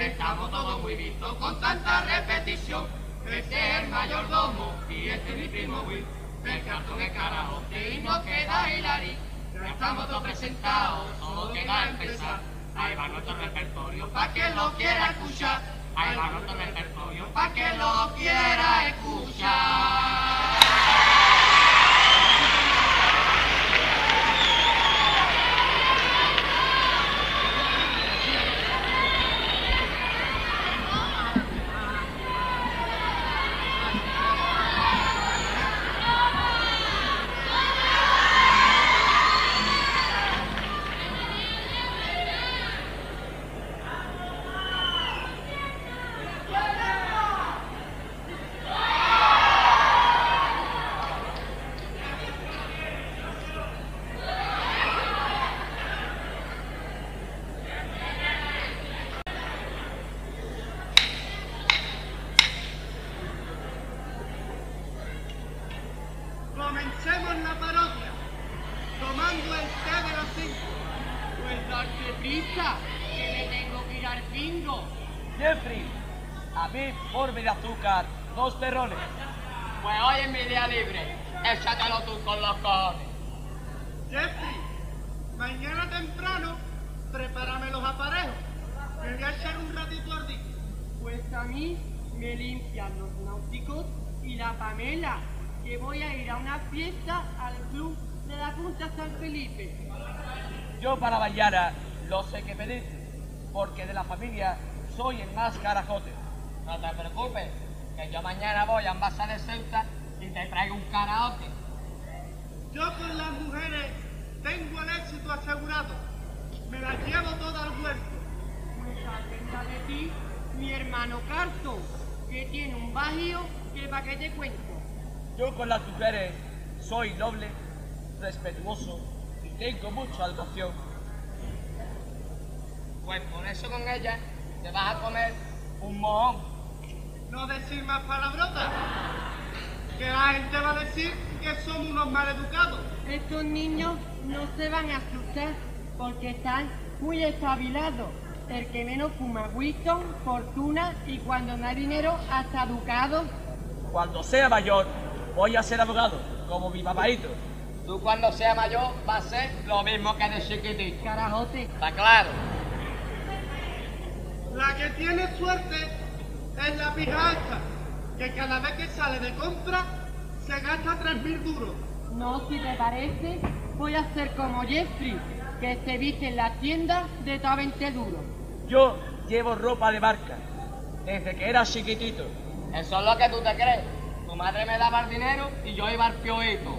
Estamos todos muy vistos con tanta repetición. Este es el mayordomo y este es mi primo Will. El cartón es Carajote y no queda hilarí. Estamos todos presentados, todo queda a empezar. Ahí va nuestro repertorio pa' que lo quiera escuchar. Ahí va nuestro repertorio pa' que lo quiera escuchar. Comencemos la parodia, tomando el té de las 5. Pues darte prisa, que me tengo que ir al bingo. Jeffrey, a mí forme de azúcar, 2 terrones. Pues hoy es mi día libre, échatelo tú con los cojones. Jeffrey, mañana temprano, prepárame los aparejos. Me voy a echar un ratito al día. Pues a mí me limpian los náuticos y la Pamela, que voy a ir a una fiesta al club de la Punta San Felipe. Yo para mañana no sé qué pedir, porque de la familia soy el más carajote. No te preocupes, que yo mañana voy a Embasa de Ceuta y te traigo un karaoke. Yo con las mujeres tengo el éxito asegurado. Me las llevo todas al huerto. Pues atenta de ti, mi hermano Carto, que tiene un bajío que pa' qué te cuento. Yo con las mujeres soy noble, respetuoso y tengo mucha educación. Pues por eso con ella te vas a comer un mohón. No decir más palabrotas, que la gente va a decir que somos unos maleducados. Estos niños no se van a asustar porque están muy espabilados. El que menos fuma Winston, fortuna y cuando no hay dinero hasta ducado. Cuando sea mayor voy a ser abogado, como mi papaíto. Tú cuando seas mayor vas a ser lo mismo que de chiquitito. Carajote. ¿Está claro? La que tiene suerte es la pija esta, que cada vez que sale de compra se gasta 3.000 duros. No, si te parece, voy a ser como Jeffrey, que se viste en la tienda de todo 20 duros. Yo llevo ropa de marca, desde que era chiquitito. Eso es lo que tú te crees. Tu madre me daba el dinero y yo iba al pioito.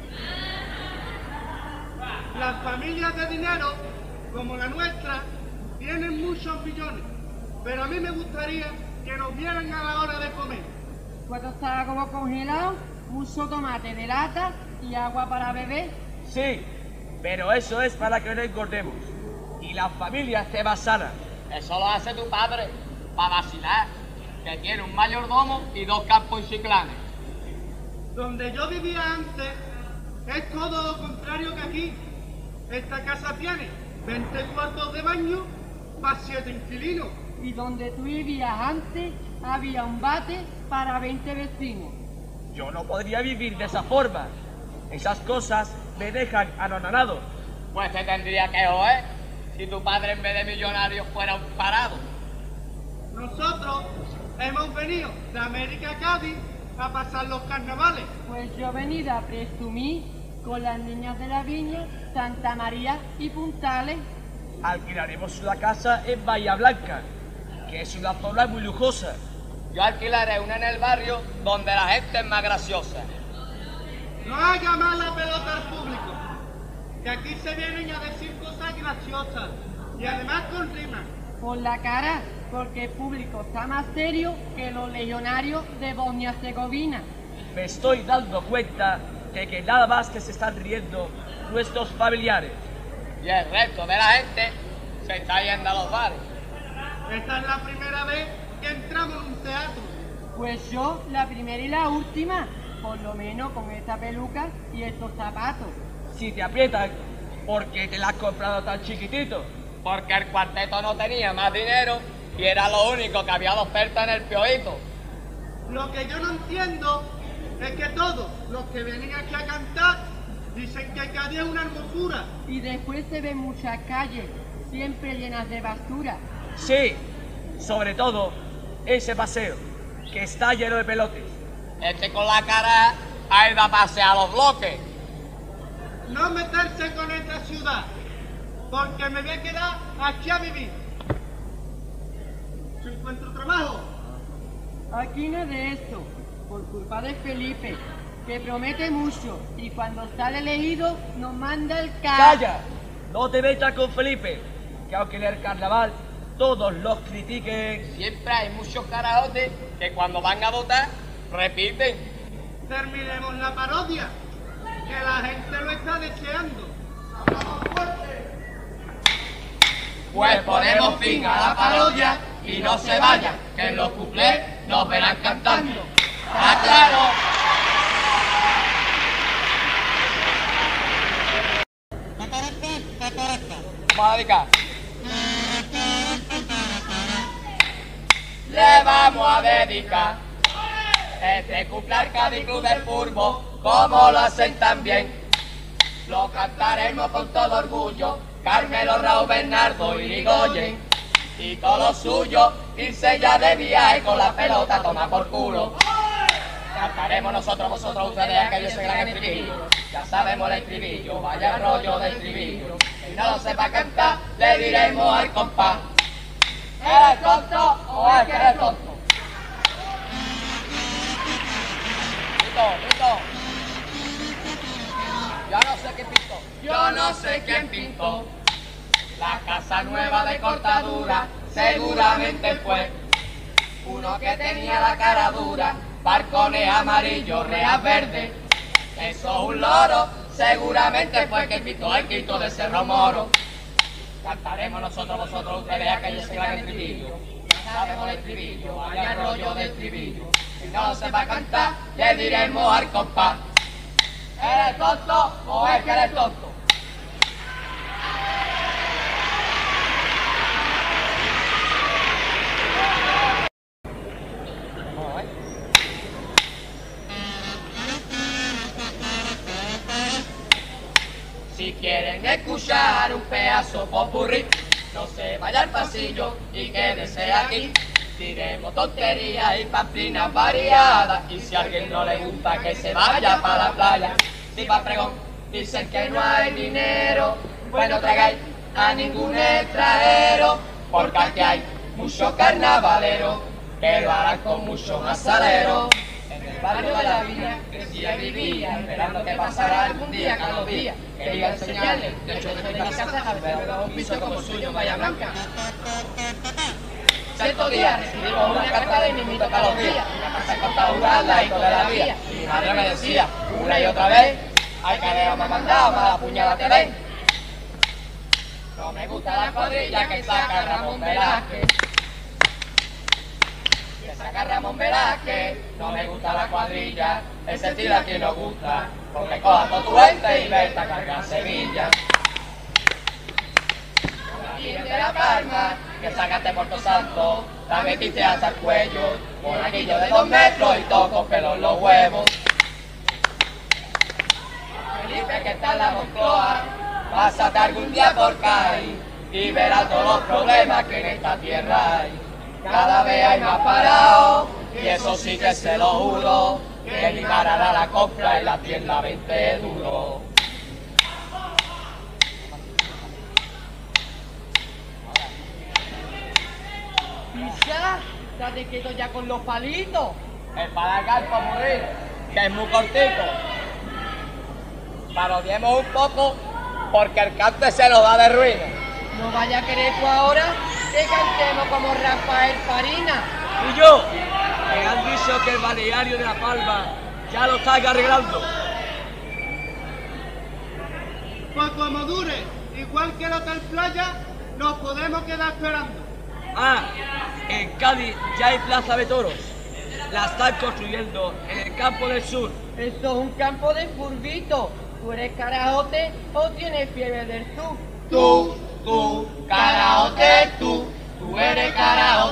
Las familias de dinero, como la nuestra, tienen muchos millones, pero a mí me gustaría que nos vieran a la hora de comer. Cuando estaba como congelado, mucho tomate de lata y agua para beber. Sí, pero eso es para que no engordemos y la familia esté más sana. Eso lo hace tu padre, para vacilar, que tiene un mayordomo y 2 campos y chiclanes. Donde yo vivía antes es todo lo contrario que aquí. Esta casa tiene 20 cuartos de baño para 7 inquilinos. Y donde tú vivías antes, había un bate para 20 vecinos. Yo no podría vivir de esa forma. Esas cosas me dejan anonadado. Pues te tendría que joder si tu padre en vez de millonario fuera un parado. Nosotros hemos venido de América a Cádiz a pasar los carnavales. Pues yo he venido a presumir con las niñas de la viña, Santa María y Puntales. Alquilaremos una casa en Bahía Blanca, que es una zona muy lujosa. Yo alquilaré una en el barrio donde la gente es más graciosa. No haga más la pelota al público, que aquí se vienen a decir cosas graciosas y además con rimas. Por la cara, porque el público está más serio que los legionarios de Bosnia-Herzegovina. Me estoy dando cuenta de que nada más que se están riendo nuestros familiares. Y el resto de la gente se está yendo a los bares. Esta es la primera vez que entramos en un teatro. Pues yo, la primera y la última, por lo menos con esta peluca y estos zapatos. Si te aprietan, ¿por qué te la has comprado tan chiquitito? Porque el cuarteto no tenía más dinero y era lo único que había de oferta en el Pioito. Lo que yo no entiendo es que todos los que vienen aquí a cantar dicen que Cádiz es una hermosura. Y después se ven muchas calles, siempre llenas de basura. Sí, sobre todo ese paseo, que está lleno de pelotes. Con la cara ha ido a pasear los bloques. No meterse con esta ciudad, porque me voy a quedar aquí a vivir. Si encuentro trabajo. Aquí no es de esto, por culpa de Felipe, que promete mucho y cuando sale elegido nos manda el ¡Calla! No te metas con Felipe, que aunque en el carnaval todos los critiquen, siempre hay muchos carajotes que cuando van a votar repiten. Terminemos la parodia, que la gente lo está deseando. Pues ponemos fin a la parodia y no se vayan, que en los cuplés nos verán cantando. ¡Está claro! Vamos a dedicar. Le vamos a dedicar este cuplé al Cádiz Club del Furbo, como lo hacen también. Lo cantaremos con todo orgullo, Carmelo, Raúl, Bernardo y Rigoyen. Y todo lo suyo, irse ya de viaje con la pelota, toma por culo. Cantaremos nosotros, vosotros, ustedes, aquellos ese gran estribillo. Ya sabemos el estribillo, vaya rollo de estribillo. Si no lo sepa cantar, le diremos al compás: ¿eres tonto o es que eres tonto? Pito. Yo no sé quién pintó. Yo no sé quién pintó la casa nueva de cortadura. Seguramente fue uno que tenía la cara dura, balcones amarillos, reas verdes. Eso es un loro. Seguramente fue que pintó el quinto de Cerro Moro. Cantaremos nosotros, vosotros, ustedes, aquellos que gran estribillo. Ya sabemos el estribillo, vaya rollo de estribillo. Si no sepa cantar, le diremos al compás: ¿eres tonto o es que eres tonto? Si quieren escuchar un pedazo popurrí, no se vaya al pasillo y quédese aquí. Diremos tonterías y pamplinas variadas, y si a alguien no le gusta que se vaya para la playa. Si pa' pregón dicen que no hay dinero, pues no traigáis a ningún extranjero, porque aquí hay muchos carnavaleros que lo harán con mucho más salero. En el barrio de la villa crecía y vivía, esperando que pasara algún día cada 2 días. Quería enseñarle de hecho de mi casa a ver un piso como el suyo en Bahía Blanca. Cierto día recibimos una carta de mi mito cada 2 días, una casa cortadura al ladito de la vía. Y mi madre me decía una y otra vez: ay, que Dios me ha mandado, mala puñada te ven. No me gusta la cuadrilla que saca Ramón Velázquez. Que saca Ramón Velázquez, no me gusta la cuadrilla, ese estilo aquí no gusta, porque coja todo tu gente y vete a cargar Sevilla. La Virgen de la Palma, que sacaste Puerto Santo, la metiste hasta el cuello, con anillo de 2 metros y todo con pelo en los huevos. Felipe, que está en la Moncloa, pásate algún día por Cádiz y verás todos los problemas que en esta tierra hay. Cada vez hay más parados, y eso sí que se lo juro, que ni parará la compra en la tienda 20 duro. Pisa, date quieto ya con los palitos. El palagar para morir, que es muy cortito. Parodiemos un poco, porque el cante se nos da de ruina. No vaya a querer tú ahora que cantemos como Rafael Farina. Y yo, me han dicho que el balneario de La Palma ya lo está arreglando. Pues como dure, igual que el Hotel Playa, nos podemos quedar esperando. Ah, en Cádiz ya hay plaza de toros. La están construyendo en el campo del sur. Esto es un campo de furbito. ¿Tú eres carajote o tienes fiebre del sur? Tú, carajote, tú eres carajote.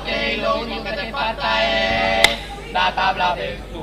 la tabla del sur.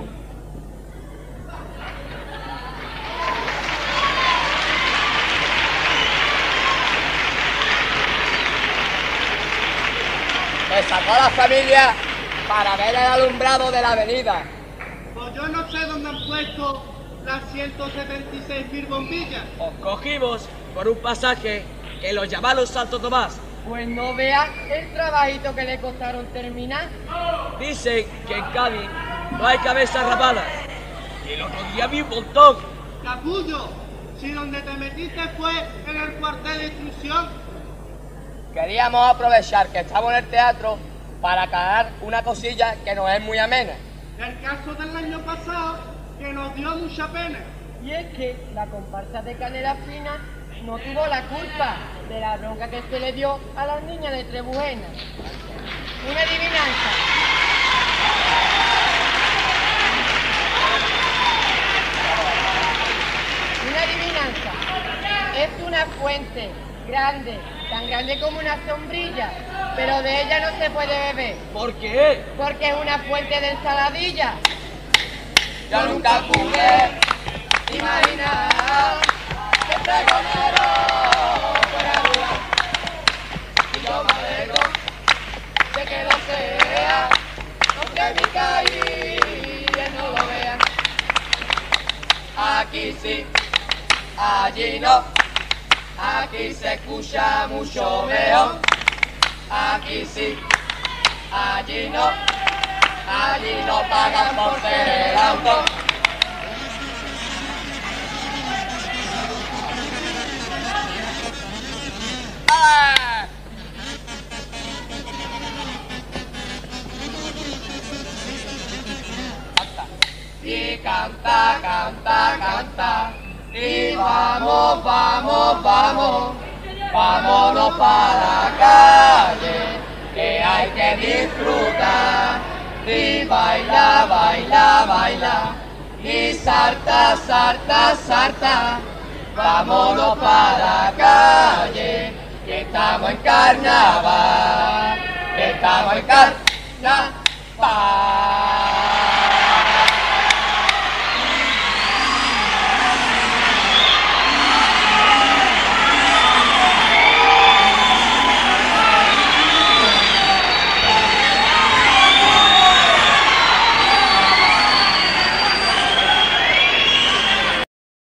Me sacó a la familia para ver el alumbrado de la avenida. Pues yo no sé dónde han puesto las 176.000 bombillas. Os cogimos por un pasaje que los llamaron Santo Tomás. Pues no veas el trabajito que le costaron terminar. Dicen que en Cádiz no hay cabezas rapadas. Y el otro día vi un montón. Capullo, si donde te metiste fue en el cuartel de instrucción. Queríamos aprovechar que estamos en el teatro para aclarar una cosilla que nos es muy amena. El caso del año pasado que nos dio mucha pena. Y es que la comparsa de Canela Fina no tuvo la culpa de la bronca que se le dio a las niñas de Trebujena. Una adivinanza. Una adivinanza. Es una fuente grande, tan grande como una sombrilla, pero de ella no se puede beber. ¿Por qué? Porque es una fuente de ensaladilla. Yo nunca pude imaginar que este pregonero fuera rural. Y yo me alegro de que lo sea, aunque mi calle no lo vea. Aquí sí, allí no, aquí se escucha mucho mejor. Aquí sí, allí no, allí no pagan por ser el autor. ¡Ah! Y canta, canta, canta, y vamos, vamos, vamos, vámonos para la calle, que hay que disfrutar, y baila, baila, baila, y salta, salta, salta, vámonos para la calle, que estamos en carnaval, que estamos en carnaval.